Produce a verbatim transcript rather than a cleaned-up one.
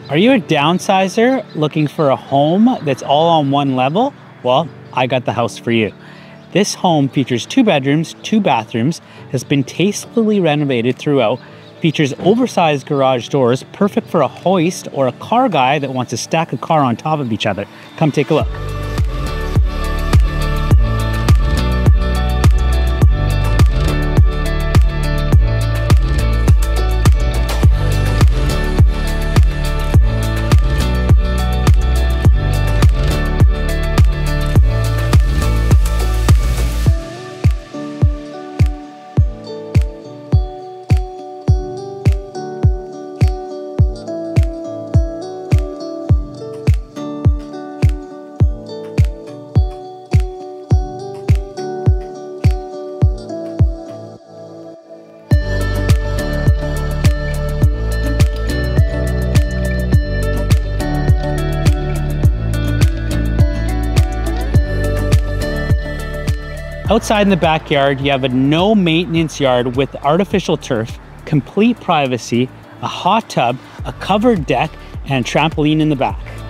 Are you a downsizer looking for a home that's all on one level? Well, I got the house for you. This home features two bedrooms, two bathrooms, has been tastefully renovated throughout, features oversized garage doors, perfect for a hoist or a car guy that wants to stack a car on top of each other. Come take a look. Outside in the backyard, you have a no maintenance yard with artificial turf, complete privacy, a hot tub, a covered deck, and a trampoline in the back.